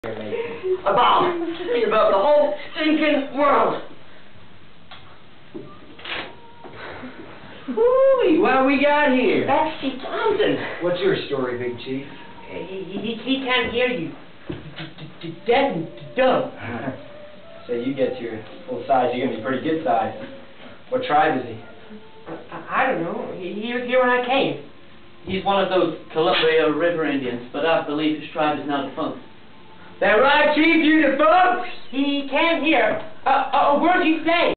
About the whole stinking world. Woo-wee, what we got here? That's Chief Thompson. What's your story, Big Chief? He can't hear you. Dead and dumb. So you get to your full size, you're gonna be pretty good size. What tribe is he? I don't know. He was here when I came. He's one of those Columbia River Indians, but I believe his tribe is now defunct. That right, Chief? You defunct? He can't hear. A word you say.